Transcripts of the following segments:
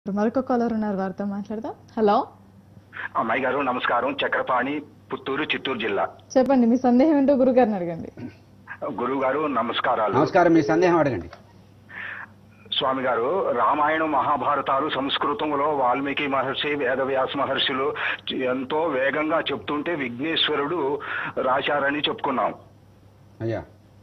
మరొక కాలర్ ఉన్నారు, వారితో మాట్లాడదాం. హలో అమ్మాయి గారు నమస్కారం. చక్రపాణి, పుత్తూరు, చిత్తూరు జిల్లా. చెప్పండి, మీ సందేహం ఏంటో గురుగారిని అడగండి. గురువు గారు నమస్కారాలు. నమస్కారం, మీ సందేహం అడగండి. స్వామి గారు, రామాయణం మహాభారతాలు సంస్కృతంలో వాల్మీకి మహర్షి, వేదవ్యాస మహర్షులు ఎంతో వేగంగా చెప్తుంటే విఘ్నేశ్వరుడు రాశారని చెప్పుకున్నాం. అయ్యా,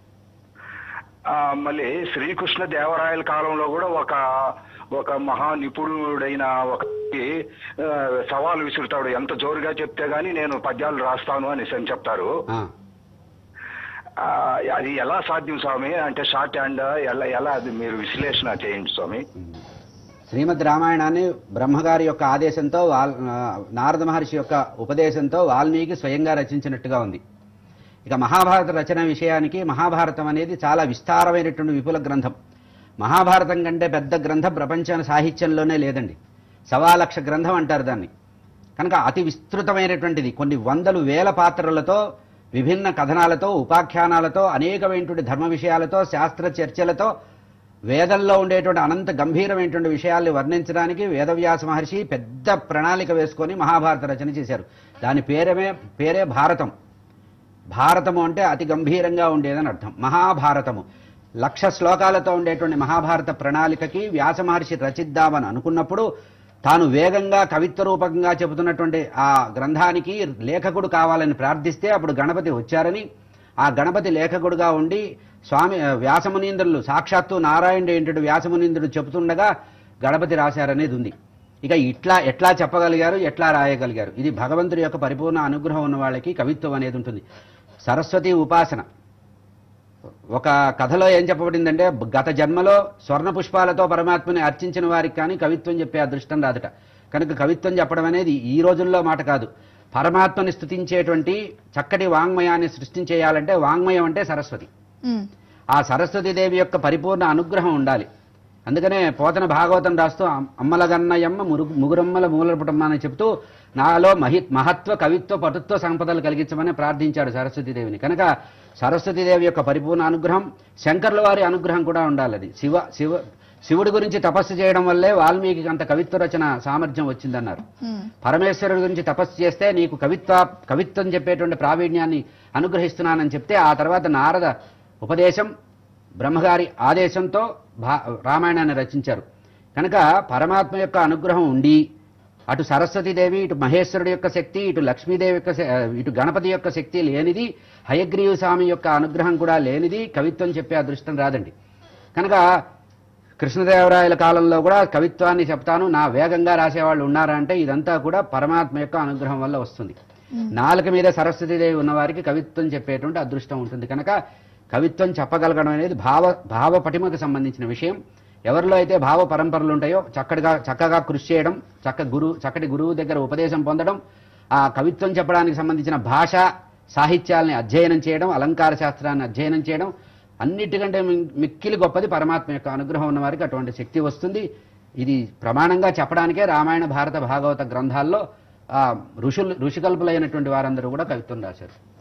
మళ్ళీ శ్రీకృష్ణ దేవరాయల కాలంలో కూడా ఒక మహా నిపుణుడైన ఒక సవాలు విసురుతాడు, ఎంత జోరుగా చెప్తే గానీ నేను పద్యాలు రాస్తాను అని చెప్తారు. అది ఎలా సాధ్యం స్వామి? అంటే షార్ట్ హ్యాండ్ ఎలా అది మీరు విశ్లేషణ చేయండి స్వామి. శ్రీమద్ రామాయణాన్ని బ్రహ్మగారి యొక్క ఆదేశంతో నారద మహర్షి యొక్క ఉపదేశంతో వాల్మీకి స్వయంగా రచించినట్టుగా ఉంది. ఇక మహాభారత రచన విషయానికి, మహాభారతం అనేది చాలా విస్తారమైనటువంటి విపుల గ్రంథం. మహాభారతం కంటే పెద్ద గ్రంథం ప్రపంచ సాహిత్యంలోనే లేదండి. 1,00,000 గ్రంథం అంటారు దాన్ని. కనుక అతి విస్తృతమైనటువంటిది. కొన్ని వందలు వేల పాత్రలతో, విభిన్న కథనాలతో, ఉపాఖ్యానాలతో, అనేకమైనటువంటి ధర్మ విషయాలతో, శాస్త్ర చర్చలతో, వేదంలో ఉండేటువంటి అనంత గంభీరమైనటువంటి విషయాల్ని వర్ణించడానికి వేదవ్యాస మహర్షి పెద్ద ప్రణాళిక వేసుకొని మహాభారత రచన చేశారు. దాని పేరే భారతం. భారతము అంటే అతి గంభీరంగా ఉండేదని అర్థం. మహాభారతము 1,00,000 శ్లోకాలతో ఉండేటువంటి మహాభారత ప్రణాళికకి వ్యాస మహర్షి రచిద్దామని అనుకున్నప్పుడు తాను వేగంగా కవిత్వ రూపకంగా చెబుతున్నటువంటి ఆ గ్రంథానికి లేఖకుడు కావాలని ప్రార్థిస్తే అప్పుడు గణపతి వచ్చారని, ఆ గణపతి లేఖకుడుగా ఉండి స్వామి వ్యాసమునీంద్రులు, సాక్షాత్తు నారాయణుడు ఏంటంటే వ్యాసమునీంద్రుడు చెబుతుండగా గణపతి రాశారనేది ఉంది. ఇక ఎట్లా చెప్పగలిగారు, ఎట్లా రాయగలిగారు? ఇది భగవంతుడి యొక్క పరిపూర్ణ అనుగ్రహం ఉన్న వాళ్ళకి కవిత్వం అనేది ఉంటుంది. సరస్వతి ఉపాసన. ఒక కథలో ఏం చెప్పబడిందంటే, గత జన్మలో స్వర్ణ పుష్పాలతో పరమాత్మని అర్చించిన వారికి కానీ కవిత్వం చెప్పే అదృష్టం రాదట. కనుక కవిత్వం చెప్పడం అనేది ఈ రోజుల్లో మాట కాదు. పరమాత్మని స్తుతించేటువంటి చక్కటి వాంగ్మయాన్ని సృష్టించేయాలంటే వాంగ్మయం అంటే సరస్వతి. ఆ సరస్వతీదేవి యొక్క పరిపూర్ణ అనుగ్రహం ఉండాలి. అందుకనే పోతన భాగవతం రాస్తూ అమ్మలగన్నయమ్మ ముగురమ్మల మూలపుటమ్మ అని చెప్తూ నాలో మహత్వ కవిత్వ పటుత్వ సంపదలు కలిగించమని ప్రార్థించాడు సరస్వతీదేవిని. కనుక సరస్వతీదేవి యొక్క పరిపూర్ణ అనుగ్రహం, శంకర్ల వారి అనుగ్రహం కూడా ఉండాలి. అది శివుడి గురించి తపస్సు చేయడం వల్లే వాల్మీకి అంత కవిత్వ రచన సామర్థ్యం వచ్చిందన్నారు. పరమేశ్వరుడి గురించి తపస్సు చేస్తే నీకు కవిత్వం చెప్పేటువంటి ప్రావీణ్యాన్ని అనుగ్రహిస్తున్నానని చెప్తే ఆ తర్వాత నారద ఉపదేశం, బ్రహ్మగారి ఆదేశంతో రామాయణాన్ని రచించారు. కనుక పరమాత్మ యొక్క అనుగ్రహం ఉండి అటు సరస్వతీదేవి, ఇటు మహేశ్వరుడి యొక్క శక్తి, ఇటు లక్ష్మీదేవి యొక్క, ఇటు గణపతి యొక్క శక్తి లేనిది, హయగ్రీవ స్వామి యొక్క అనుగ్రహం కూడా లేనిది కవిత్వం చెప్పే అదృష్టం రాదండి. కనుక కృష్ణదేవరాయల కాలంలో కూడా కవిత్వాన్ని చెప్తాను, నా వేగంగా రాసేవాళ్ళు ఉన్నారా అంటే ఇదంతా కూడా పరమాత్మ యొక్క అనుగ్రహం వల్ల వస్తుంది. నాలుక మీద సరస్వతీదేవి ఉన్నవారికి కవిత్వం చెప్పేటువంటి అదృష్టం ఉంటుంది. కనుక కవిత్వం చెప్పగలగడం అనేది భావ పటిమకు సంబంధించిన విషయం. ఎవరిలో అయితే భావ పరంపరలు ఉంటాయో చక్కగా కృషి చేయడం, చక్కటి గురువు దగ్గర ఉపదేశం పొందడం, ఆ కవిత్వం చెప్పడానికి సంబంధించిన భాషా సాహిత్యాల్ని అధ్యయనం చేయడం, అలంకార శాస్త్రాన్ని అధ్యయనం చేయడం, అన్నిటికంటే మిక్కిలి గొప్పది పరమాత్మ యొక్క అనుగ్రహం ఉన్న వారికి అటువంటి శక్తి వస్తుంది. ఇది ప్రమాణంగా చెప్పడానికే రామాయణ, భారత, భాగవత గ్రంథాల్లో ఋషికల్పులైనటువంటి వారందరూ కూడా కవిత్వం రాశారు.